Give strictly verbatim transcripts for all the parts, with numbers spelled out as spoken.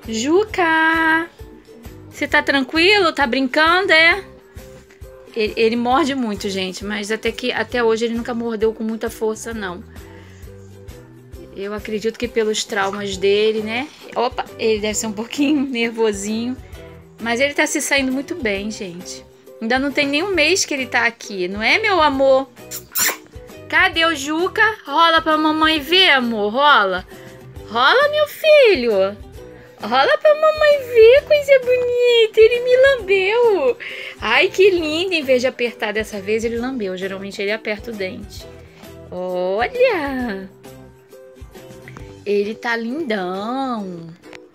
Juca! Você tá tranquilo? Tá brincando, é? Ele, ele morde muito, gente, mas até, que, até hoje ele nunca mordeu com muita força, não. Eu acredito que pelos traumas dele, né? Opa, ele deve ser um pouquinho nervosinho. Mas ele tá se saindo muito bem, gente. Ainda não tem nem um mês que ele tá aqui, não é, meu amor? Cadê o Juca? Rola pra mamãe ver, amor, rola. Rola, meu filho. Rola pra mamãe ver, coisa bonita. Ele me lambeu. Ai, que lindo. Em vez de apertar dessa vez, ele lambeu. Geralmente ele aperta o dente. Olha. Ele tá lindão.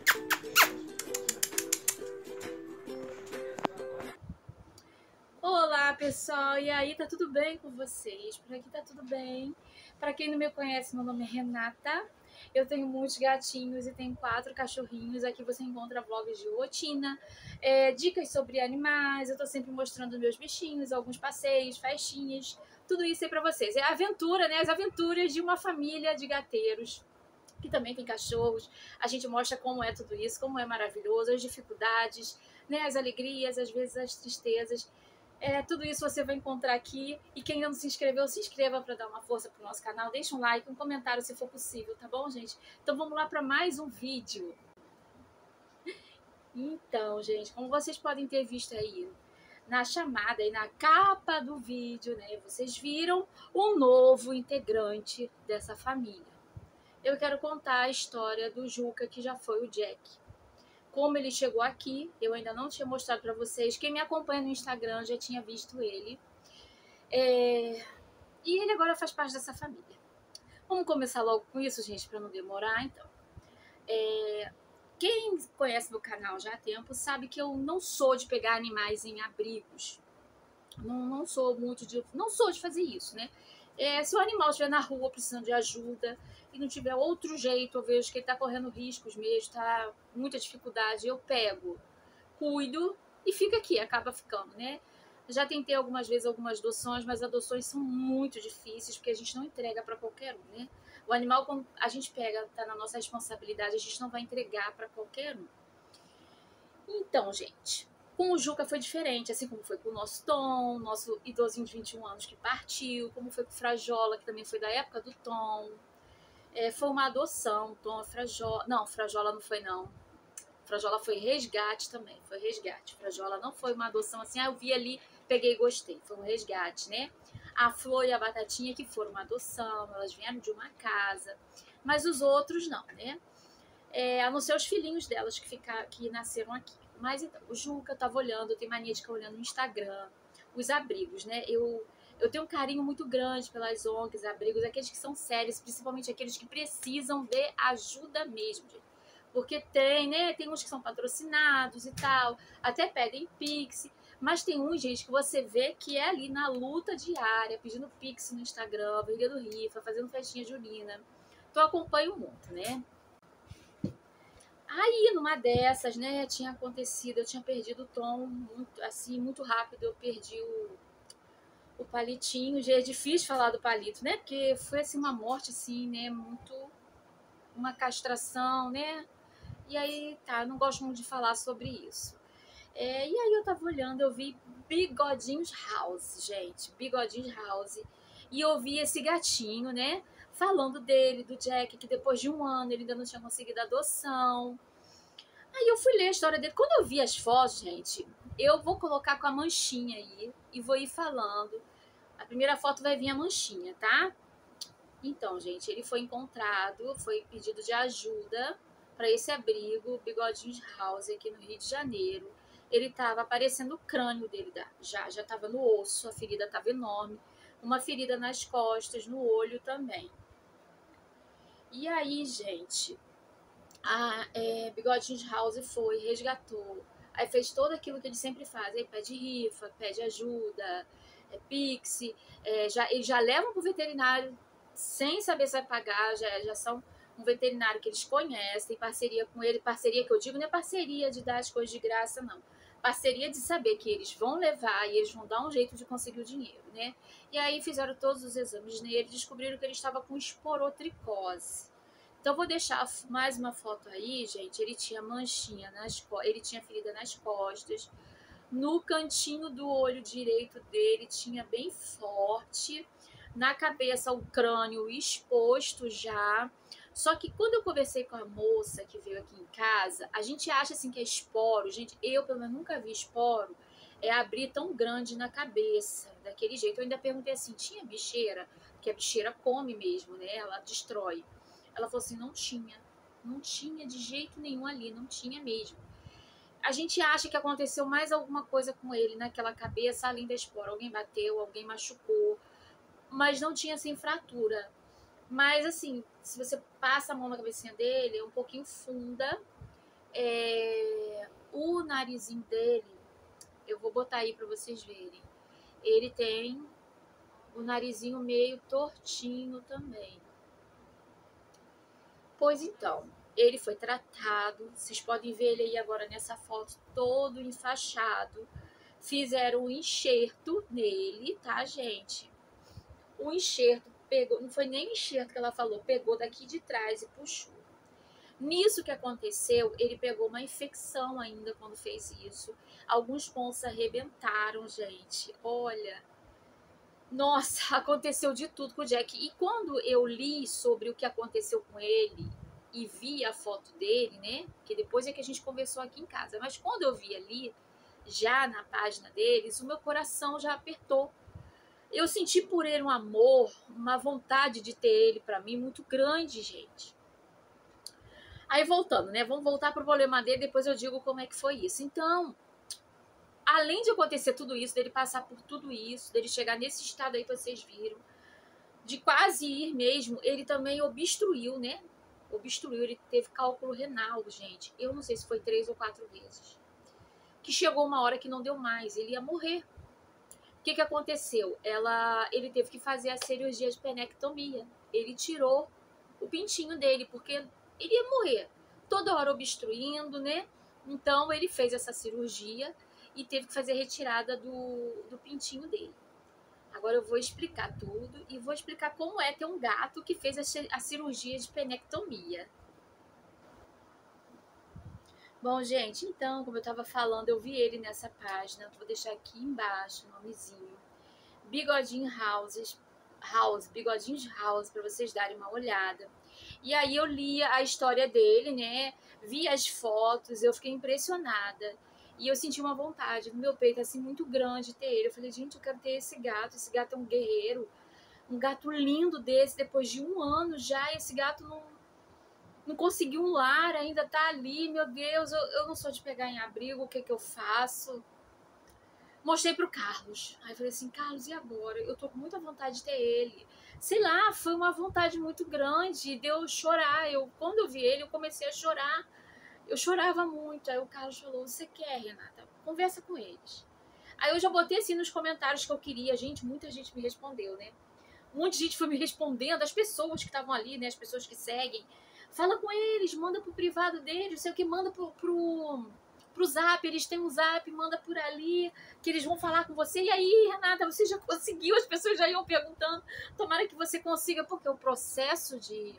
Olá, pessoal. E aí, tá tudo bem com vocês? Por aqui tá tudo bem. Pra quem não me conhece, meu nome é Renata. Eu tenho muitos gatinhos e tenho quatro cachorrinhos. Aqui você encontra vlogs de rotina, é, dicas sobre animais. Eu tô sempre mostrando meus bichinhos, alguns passeios, festinhas. Tudo isso aí pra vocês. É a aventura, né? As aventuras de uma família de gateiros que também tem cachorros. A gente mostra como é tudo isso, como é maravilhoso, as dificuldades, né? As alegrias, às vezes as tristezas. É, tudo isso você vai encontrar aqui. E quem ainda não se inscreveu, se inscreva para dar uma força pro nosso canal. Deixa um like, um comentário se for possível, tá bom, gente? Então vamos lá para mais um vídeo. Então, gente, como vocês podem ter visto aí na chamada e na capa do vídeo, né? Vocês viram um novo integrante dessa família. Eu quero contar a história do Juca, que já foi o Jack. Como ele chegou aqui, eu ainda não tinha mostrado para vocês. Quem me acompanha no Instagram já tinha visto ele. É... E ele agora faz parte dessa família. Vamos começar logo com isso, gente, para não demorar, então. É... Quem conhece meu canal já há tempo sabe que eu não sou de pegar animais em abrigos. Não, não sou muito de... Não sou de fazer isso, né? É, se o animal estiver na rua precisando de ajuda e não tiver outro jeito, eu vejo que ele está correndo riscos mesmo, está com muita dificuldade, eu pego, cuido e fica aqui, acaba ficando, né? Já tentei algumas vezes algumas adoções, mas adoções são muito difíceis porque a gente não entrega para qualquer um, né? O animal, quando a gente pega, está na nossa responsabilidade, a gente não vai entregar para qualquer um. Então, gente, com o Juca foi diferente, assim como foi com o nosso Tom, nosso idosinho de vinte e um anos que partiu, como foi com o Frajola, que também foi da época do Tom. É, foi uma adoção, Tom, Frajola... Não, Frajola não foi, não. Frajola foi resgate também, foi resgate. Frajola não foi uma adoção assim, ah, eu vi ali, peguei e gostei. Foi um resgate, né? A Flor e a Batatinha que foram uma adoção, elas vieram de uma casa. Mas os outros não, né? É, a não ser os filhinhos delas que, ficar, que nasceram aqui. Mas então, o Juca, eu tava olhando, eu tenho mania de ficar olhando no Instagram, os abrigos, né? Eu, eu tenho um carinho muito grande pelas O N Gs, abrigos, aqueles que são sérios, principalmente aqueles que precisam de ajuda mesmo, gente. Porque tem, né? Tem uns que são patrocinados e tal, até pedem Pix, mas tem uns, gente, que você vê que é ali na luta diária, pedindo Pix no Instagram, vendendo rifa, fazendo festinha junina. Então eu acompanho muito, né? Aí, numa dessas, né, tinha acontecido, eu tinha perdido o Tom muito, assim, muito rápido, eu perdi o, o palitinho. Já é difícil falar do palito, né, porque foi, assim, uma morte, assim, né, muito, uma castração, né, e aí, tá, não gosto muito de falar sobre isso. É, e aí eu tava olhando, eu vi Bigodinhos House, gente, Bigodinhos House, e eu vi esse gatinho, né, falando dele, do Jack, que depois de um ano ele ainda não tinha conseguido adoção. Aí eu fui ler a história dele. Quando eu vi as fotos, gente, eu vou colocar com a manchinha aí e vou ir falando. A primeira foto vai vir a manchinha, tá? Então, gente, ele foi encontrado, foi pedido de ajuda para esse abrigo, Bigodinhos House, aqui no Rio de Janeiro. Ele tava aparecendo o crânio dele, já, já tava no osso, a ferida tava enorme. Uma ferida nas costas, no olho também. E aí, gente, a é, Bigodinhos House foi, resgatou, aí fez tudo aquilo que ele sempre faz, aí pede rifa, pede ajuda, é, Pix, é, já, eles já levam pro veterinário sem saber se vai pagar, já, já são um veterinário que eles conhecem, parceria com ele, parceria que eu digo não é parceria de dar as coisas de graça, não. Parceria de saber que eles vão levar e eles vão dar um jeito de conseguir o dinheiro, né? E aí fizeram todos os exames nele, descobriram que ele estava com esporotricose. Então, vou deixar mais uma foto aí, gente. Ele tinha manchinha nas costas, ele tinha ferida nas costas. No cantinho do olho direito dele tinha bem forte. Na cabeça, o crânio exposto já. Só que quando eu conversei com a moça que veio aqui em casa, a gente acha assim que é esporo. Gente, eu pelo menos nunca vi esporo é abrir tão grande na cabeça, daquele jeito. Eu ainda perguntei assim, tinha bicheira? Porque a bicheira come mesmo, né? Ela destrói. Ela falou assim, não tinha. Não tinha de jeito nenhum ali, não tinha mesmo. A gente acha que aconteceu mais alguma coisa com ele naquela cabeça, além da espora. Alguém bateu, alguém machucou, mas não tinha assim fratura. Mas assim, se você passa a mão na cabecinha dele, é um pouquinho funda. É... O narizinho dele, eu vou botar aí para vocês verem. Ele tem o narizinho meio tortinho também. Pois então, ele foi tratado. Vocês podem ver ele aí agora nessa foto todo enfaixado. Fizeram um enxerto nele, tá, gente? O enxerto pegou, não foi nem enxerto que ela falou, pegou daqui de trás e puxou. Nisso que aconteceu, ele pegou uma infecção ainda quando fez isso. Alguns pontos arrebentaram, gente. Olha, nossa, aconteceu de tudo com o Jack. E quando eu li sobre o que aconteceu com ele e vi a foto dele, né? Que depois é que a gente conversou aqui em casa. Mas quando eu vi ali, já na página deles, o meu coração já apertou. Eu senti por ele um amor, uma vontade de ter ele pra mim muito grande, gente. Aí voltando, né? Vamos voltar pro problema dele, depois eu digo como é que foi isso. Então, além de acontecer tudo isso, dele passar por tudo isso, dele chegar nesse estado aí que vocês viram, de quase ir mesmo, ele também obstruiu, né? Obstruiu, ele teve cálculo renal, gente. Eu não sei se foi três ou quatro vezes. Que chegou uma hora que não deu mais, ele ia morrer. O que que aconteceu? Ela, ele teve que fazer a cirurgia de penectomia. Ele tirou o pintinho dele, porque ele ia morrer. Toda hora obstruindo, né? Então, ele fez essa cirurgia e teve que fazer a retirada do, do pintinho dele. Agora eu vou explicar tudo e vou explicar como é ter um gato que fez a cirurgia de penectomia. Bom, gente, então, como eu tava falando, eu vi ele nessa página. Vou deixar aqui embaixo o nomezinho. Bigodinho Houses, House, Bigodinhos House, para vocês darem uma olhada. E aí eu li a história dele, né? Vi as fotos, eu fiquei impressionada. E eu senti uma vontade no meu peito, assim, muito grande ter ele. Eu falei, gente, eu quero ter esse gato. Esse gato é um guerreiro. Um gato lindo desse, depois de um ano já. Esse gato não, não conseguiu um lar, ainda tá ali. Meu Deus, eu, eu não sou de pegar em abrigo, o que que eu faço? Mostrei pro Carlos. Aí eu falei assim, Carlos, e agora? Eu tô com muita vontade de ter ele. Sei lá, foi uma vontade muito grande de eu chorar. Eu, quando eu vi ele, eu comecei a chorar. Eu chorava muito. Aí o Carlos falou, você quer, Renata? Conversa com eles. Aí eu já botei assim nos comentários que eu queria. Gente, muita gente me respondeu, né? Muita gente foi me respondendo. As pessoas que estavam ali, né? As pessoas que seguem. Fala com eles, manda pro privado deles. Não sei o que, manda pro... pro... pro zap, eles têm um zap, manda por ali, que eles vão falar com você. E aí, Renata, você já conseguiu? As pessoas já iam perguntando. Tomara que você consiga, porque o processo de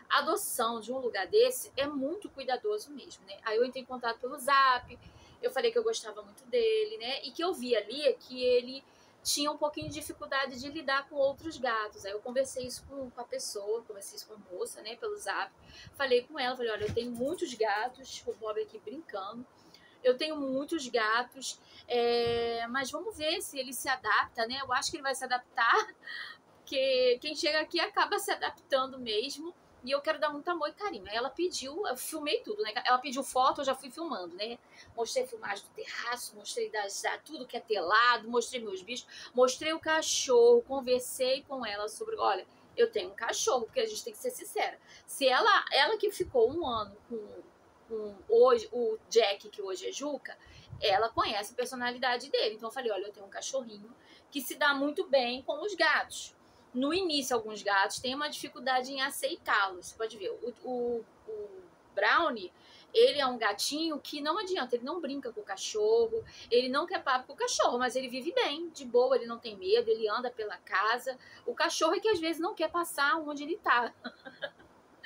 adoção de um lugar desse é muito cuidadoso mesmo, né? Aí eu entrei em contato pelo zap, eu falei que eu gostava muito dele, né? E que eu vi ali que ele tinha um pouquinho de dificuldade de lidar com outros gatos. Aí eu conversei isso com, com a pessoa, conversei isso com a moça, né, pelo zap. Falei com ela, falei, olha, eu tenho muitos gatos, o Bob aqui brincando. Eu tenho muitos gatos, é, mas vamos ver se ele se adapta, né? Eu acho que ele vai se adaptar, porque quem chega aqui acaba se adaptando mesmo. E eu quero dar muito amor e carinho. Aí ela pediu, eu filmei tudo, né? Ela pediu foto, eu já fui filmando, né? Mostrei a filmagem do terraço, mostrei das, da, tudo que é telado, mostrei meus bichos, mostrei o cachorro, conversei com ela sobre, olha, eu tenho um cachorro, porque a gente tem que ser sincera. Se ela, ela que ficou um ano com... Um, hoje, o Jack, que hoje é Juca, ela conhece a personalidade dele. Então eu falei, olha, eu tenho um cachorrinho que se dá muito bem com os gatos. No início, alguns gatos têm uma dificuldade em aceitá-los. Você pode ver, o, o, o Brownie, ele é um gatinho que não adianta, ele não brinca com o cachorro, ele não quer papo com o cachorro, mas ele vive bem, de boa, ele não tem medo, ele anda pela casa. O cachorro é que às vezes não quer passar onde ele tá.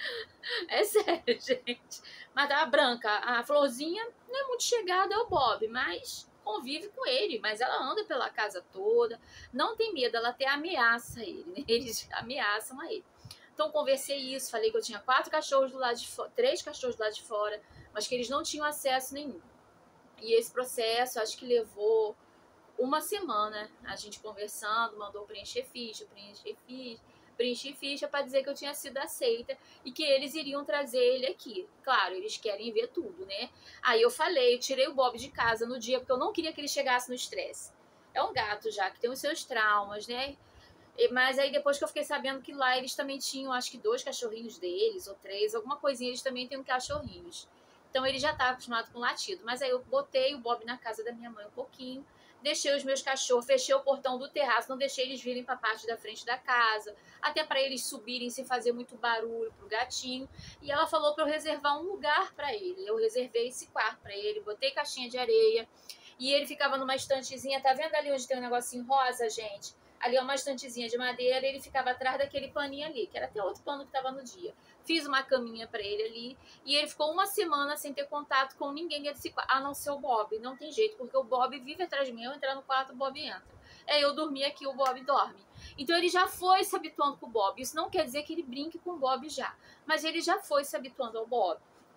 É sério, gente. Mas a Branca, a Florzinha, não é muito chegada ao Bob, mas convive com ele. Mas ela anda pela casa toda, não tem medo, ela até ameaça ele, né? Eles ameaçam a ele. Então conversei isso, falei que eu tinha quatro cachorros do lado de fora, três cachorros do lado de fora, mas que eles não tinham acesso nenhum. E esse processo, acho que levou uma semana, a gente conversando, mandou preencher ficha, preencher ficha, preencher ficha para dizer que eu tinha sido aceita e que eles iriam trazer ele aqui. Claro, eles querem ver tudo, né? Aí eu falei, eu tirei o Bob de casa no dia, porque eu não queria que ele chegasse no estresse. É um gato já, que tem os seus traumas, né? Mas aí depois que eu fiquei sabendo que lá eles também tinham, acho que dois cachorrinhos deles, ou três, alguma coisinha, eles também têm cachorrinhos. Então ele já estava acostumado com latido. Mas aí eu botei o Bob na casa da minha mãe um pouquinho, deixei os meus cachorros, fechei o portão do terraço, não deixei eles virem para a parte da frente da casa, até para eles subirem sem fazer muito barulho pro gatinho. E ela falou para eu reservar um lugar para ele. Eu reservei esse quarto para ele, botei caixinha de areia e ele ficava numa estantezinha. Tá vendo ali onde tem um negocinho rosa, gente? Ali é uma estantezinha de madeira, ele ficava atrás daquele paninho ali, que era até outro pano que estava no dia. Fiz uma caminha para ele ali e ele ficou uma semana sem ter contato com ninguém desse quarto, a não ser o Bob. Não tem jeito, porque o Bob vive atrás de mim. Eu entrar no quarto, o Bob entra. É, eu dormir aqui, o Bob dorme. Então ele já foi se habituando com o Bob. Isso não quer dizer que ele brinque com o Bob já, mas ele já foi se habituando ao Bob.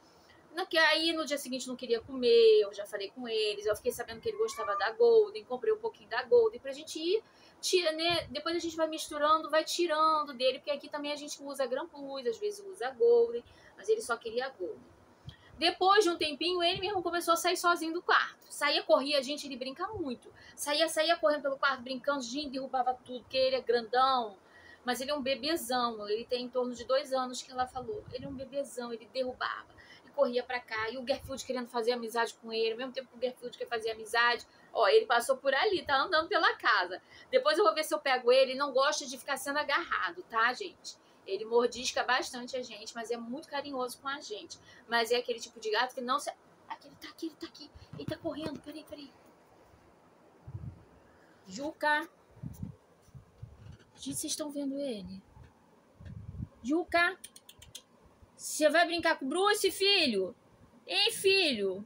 Aí no dia seguinte não queria comer, eu já falei com eles, eu fiquei sabendo que ele gostava da Golden, comprei um pouquinho da Golden pra gente ir, tira, né? Depois a gente vai misturando, vai tirando dele, porque aqui também a gente usa Grampus, às vezes usa Golden, mas ele só queria a Golden. Depois de um tempinho, ele mesmo começou a sair sozinho do quarto. Saía, corria, gente, ele brinca muito. Saía, saía correndo pelo quarto, brincando, gente, derrubava tudo, porque ele é grandão. Mas ele é um bebezão, ele tem em torno de dois anos que ela falou. Ele é um bebezão, ele derrubava. Corria pra cá, e o Garfield querendo fazer amizade com ele, ao mesmo tempo que o Garfield quer fazer amizade, ó, ele passou por ali, tá andando pela casa. Depois eu vou ver se eu pego ele, ele não gosta de ficar sendo agarrado, tá, gente? Ele mordisca bastante a gente, mas é muito carinhoso com a gente. Mas é aquele tipo de gato que não se... Aqui, ele tá aqui, ele tá aqui, ele tá correndo, peraí, peraí. Juca. Gente, vocês estão vendo ele? Juca. Você vai brincar com o Bruce, filho? Ei, filho?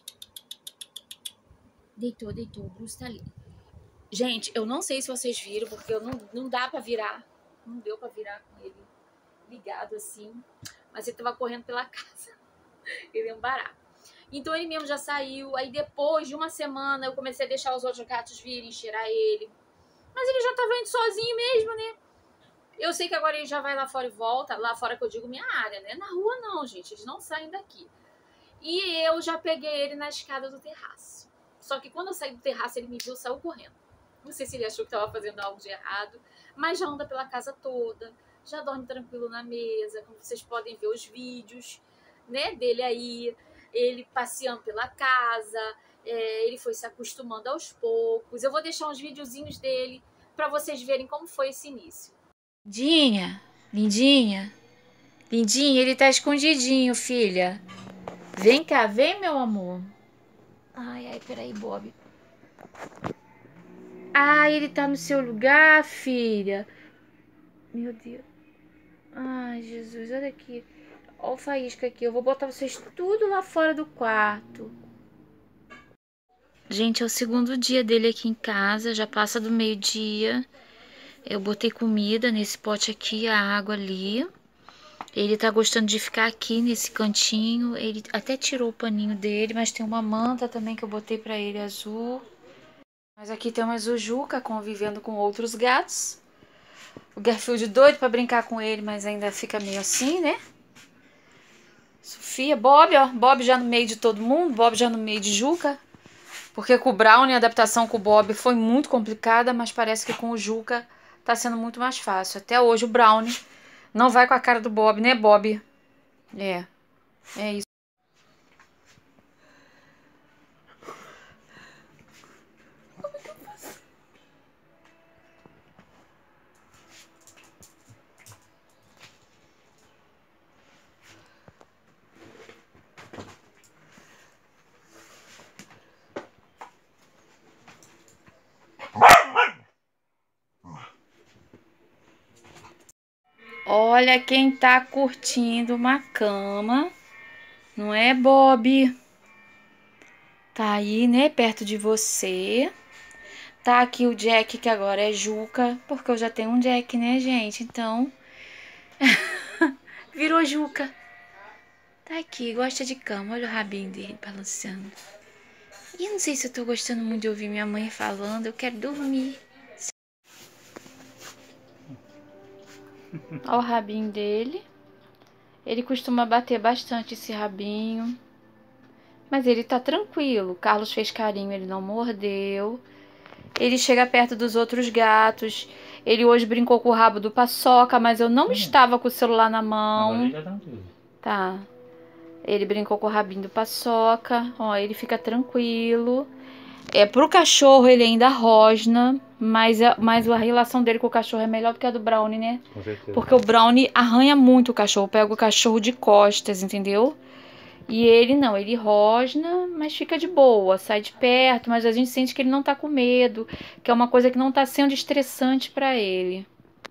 Deitou, deitou. O Bruce tá ali. Gente, eu não sei se vocês viram, porque eu não, não dá pra virar. Não deu pra virar com ele ligado assim. Mas ele tava correndo pela casa. Ele é um barato. Então ele mesmo já saiu. Aí depois de uma semana eu comecei a deixar os outros gatos virem cheirar ele. Mas ele já tava indo sozinho mesmo, né? Eu sei que agora ele já vai lá fora e volta. Lá fora que eu digo minha área, né? Na rua não, gente. Eles não saem daqui. E eu já peguei ele na escada do terraço. Só que quando eu saí do terraço, ele me viu e saiu correndo. Não sei se ele achou que estava fazendo algo de errado. Mas já anda pela casa toda. Já dorme tranquilo na mesa. Como vocês podem ver os vídeos, né, dele aí. Ele passeando pela casa. É, ele foi se acostumando aos poucos. Eu vou deixar uns videozinhos dele para vocês verem como foi esse início. Lindinha, lindinha, lindinha, ele tá escondidinho, filha. Vem cá, vem, meu amor. Ai, ai, peraí, Bob. Ai, ele tá no seu lugar, filha. Meu Deus. Ai, Jesus, olha aqui. Olha o faísca aqui. Eu vou botar vocês tudo lá fora do quarto. Gente, é o segundo dia dele aqui em casa. Já passa do meio-dia. Eu botei comida nesse pote aqui, a água ali. Ele tá gostando de ficar aqui nesse cantinho. Ele até tirou o paninho dele, mas tem uma manta também que eu botei pra ele azul. Mas aqui tem uma Juca convivendo com outros gatos. O Garfield doido pra brincar com ele, mas ainda fica meio assim, né? Sofia, Bob, ó. Bob já no meio de todo mundo. Bob já no meio de Juca. Porque com o Brownie a adaptação com o Bob foi muito complicada, mas parece que com o Juca tá sendo muito mais fácil. Até hoje o Brownie não vai com a cara do Bob, né, Bob? É, é isso. Como é que eu faço? Olha quem tá curtindo uma cama. Não é, Bob? Tá aí, né, perto de você. Tá aqui o Jack, que agora é Juca, porque eu já tenho um Jack, né, gente? Então, virou Juca. Tá aqui, gosta de cama. Olha o rabinho dele balançando. E eu não sei se eu tô gostando muito de ouvir minha mãe falando. Eu quero dormir. Olha o rabinho dele. Ele costuma bater bastante esse rabinho. Mas ele tá tranquilo. Carlos fez carinho, ele não mordeu. Ele chega perto dos outros gatos. Ele hoje brincou com o rabo do Paçoca, mas eu não Sim. estava com o celular na mão. Agora ele já tá tranquilo. Tá. Ele brincou com o rabinho do Paçoca. Ó, ele fica tranquilo. É, pro cachorro ele ainda rosna, mas a, mas a relação dele com o cachorro é melhor do que a do Brownie, né? Com certeza. Porque o Brownie arranha muito o cachorro, pega o cachorro de costas, entendeu? E ele não, ele rosna, mas fica de boa, sai de perto, mas a gente sente que ele não tá com medo, que é uma coisa que não tá sendo estressante pra ele.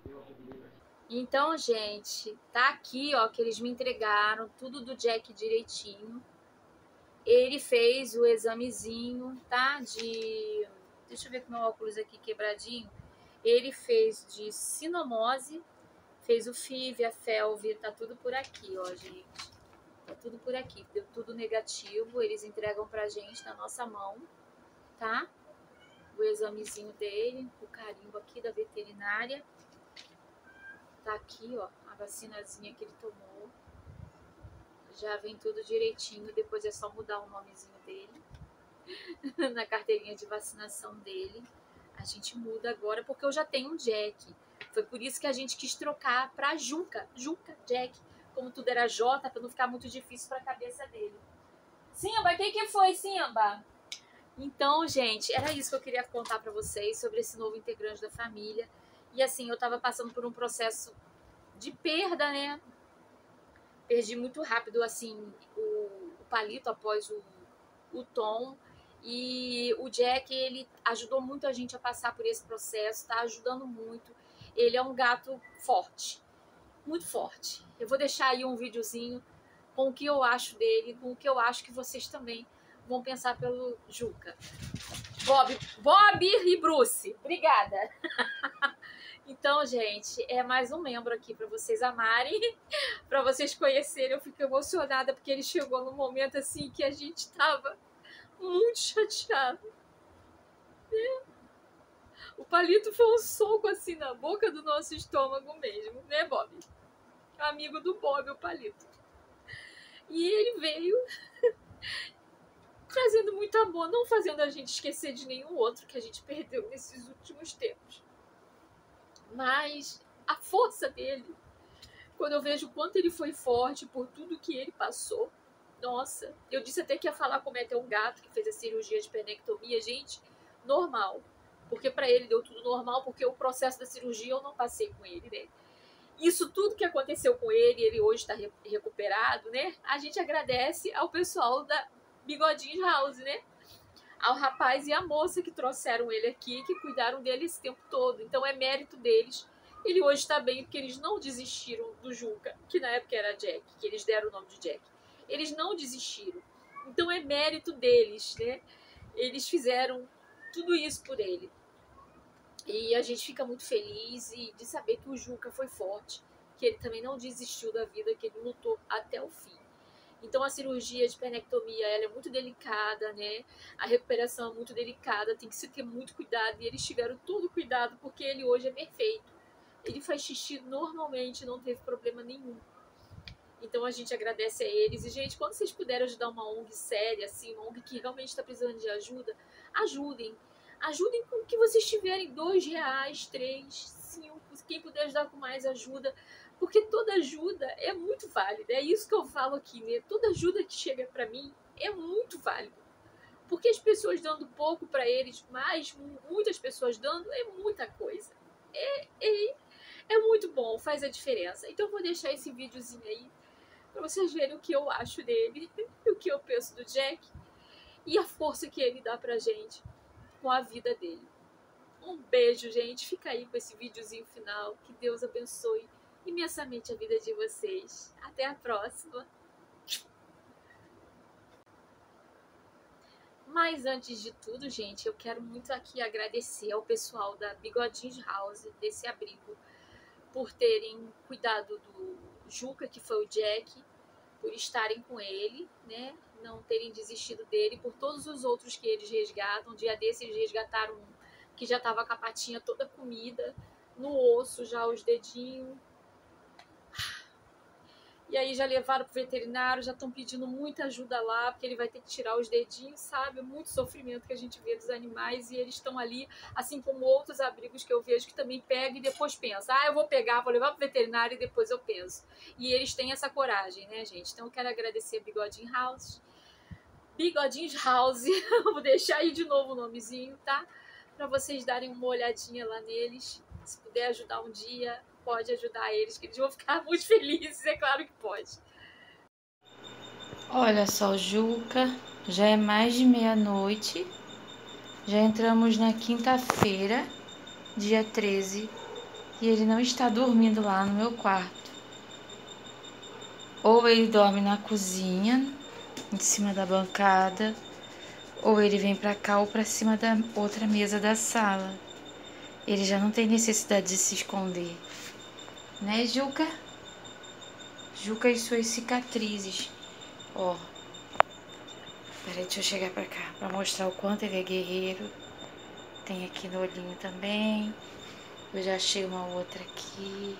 Então, gente, tá aqui, ó, que eles me entregaram tudo do Jack direitinho. Ele fez o examezinho, tá? De... Deixa eu ver com meu óculos aqui quebradinho. Ele fez de sinomose, fez o F I V, a F E L V, tá tudo por aqui, ó, gente. Tá tudo por aqui, deu tudo negativo, eles entregam pra gente na nossa mão, tá? O examezinho dele, o carimbo aqui da veterinária. Tá aqui, ó, a vacinazinha que ele tomou. Já vem tudo direitinho, depois é só mudar o nomezinho dele na carteirinha de vacinação dele. A gente muda agora porque eu já tenho um Jack. Foi por isso que a gente quis trocar pra Juca, Juca, Jack. Como tudo era J, pra não ficar muito difícil pra cabeça dele. Simba, o que que foi, Simba? Então, gente, era isso que eu queria contar pra vocês sobre esse novo integrante da família. E assim, eu tava passando por um processo de perda, né? Perdi muito rápido, assim, o, o Palito após o, o Tom. E o Jack, ele ajudou muito a gente a passar por esse processo, tá ajudando muito. Ele é um gato forte, muito forte. Eu vou deixar aí um videozinho com o que eu acho dele, com o que eu acho que vocês também vão pensar pelo Juca. Bob, Bob e Bruce, obrigada. Então, gente, é mais um membro aqui para vocês amarem, para vocês conhecerem. Eu fico emocionada porque ele chegou num momento assim que a gente tava muito chateado. O Palito foi um soco assim na boca do nosso estômago mesmo, né, Bob? Amigo do Bob, o Palito. E ele veio trazendo muito amor, não fazendo a gente esquecer de nenhum outro que a gente perdeu nesses últimos tempos. Mas a força dele, quando eu vejo o quanto ele foi forte por tudo que ele passou, nossa, eu disse até que ia falar como é ter um gato que fez a cirurgia de pernectomia, gente, normal. Porque pra ele deu tudo normal, porque o processo da cirurgia eu não passei com ele, né? Isso tudo que aconteceu com ele, ele hoje tá re recuperado, né? A gente agradece ao pessoal da Bigodinhos House, né? Ao rapaz e à moça que trouxeram ele aqui, que cuidaram dele esse tempo todo. Então é mérito deles. Ele hoje tá bem, porque eles não desistiram do Juca, que na época era Jack, que eles deram o nome de Jack. Eles não desistiram. Então é mérito deles, né? Eles fizeram tudo isso por ele. E a gente fica muito feliz e de saber que o Juca foi forte, que ele também não desistiu da vida, que ele lutou até o fim. Então a cirurgia de pernectomia, ela é muito delicada, né? A recuperação é muito delicada, tem que se ter muito cuidado. E eles tiveram todo cuidado porque ele hoje é perfeito. Ele faz xixi normalmente, não teve problema nenhum. Então a gente agradece a eles. E, gente, quando vocês puderem ajudar uma O N G séria, assim, uma O N G que realmente está precisando de ajuda, ajudem. Ajudem com o que vocês tiverem, dois reais, três, cinco, quem puder ajudar com mais ajuda, porque toda ajuda é muito válida, é isso que eu falo aqui, né? Toda ajuda que chega pra mim é muito válida, porque as pessoas dando pouco pra eles, mas muitas pessoas dando, é muita coisa, é, é, é muito bom, faz a diferença. Então eu vou deixar esse videozinho aí, pra vocês verem o que eu acho dele, o que eu penso do Jack, e a força que ele dá pra gente com a vida dele. Um beijo, gente. Fica aí com esse videozinho final. Que Deus abençoe imensamente a vida de vocês. Até a próxima. Mas antes de tudo, gente, eu quero muito aqui agradecer ao pessoal da Bigodinhos House, desse abrigo, por terem cuidado do Juca, que foi o Jack, por estarem com ele, né? Não terem desistido dele, por todos os outros que eles resgatam. Um dia desses eles resgataram um que já estava com a patinha toda comida, no osso já os dedinhos. E aí já levaram pro veterinário, já estão pedindo muita ajuda lá, porque ele vai ter que tirar os dedinhos, sabe? Muito sofrimento que a gente vê dos animais, e eles estão ali, assim como outros abrigos que eu vejo que também pegam e depois pensam, ah, eu vou pegar, vou levar pro veterinário e depois eu penso. E eles têm essa coragem, né, gente? Então eu quero agradecer a Bigodinho House. Bigodinhos House, vou deixar aí de novo o nomezinho, tá? Para vocês darem uma olhadinha lá neles. Se puder ajudar um dia, pode ajudar eles, que eles vão ficar muito felizes, é claro que pode. Olha só, Juca, já é mais de meia-noite, já entramos na quinta-feira, dia treze, e ele não está dormindo lá no meu quarto. Ou ele dorme na cozinha, em cima da bancada, ou ele vem pra cá ou pra cima da outra mesa da sala. Ele já não tem necessidade de se esconder. Né, Juca? Juca e suas cicatrizes. Ó. Peraí, deixa eu chegar pra cá pra mostrar o quanto ele é guerreiro. Tem aqui no olhinho também. Eu já achei uma outra aqui.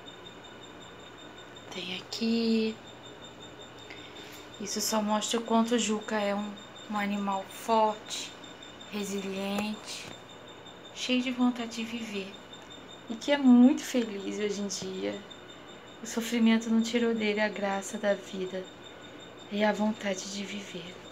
Tem aqui. Isso só mostra o quanto o Juca é um, um animal forte, resiliente, cheio de vontade de viver. E que é muito feliz hoje em dia. O sofrimento não tirou dele a graça da vida e a vontade de viver.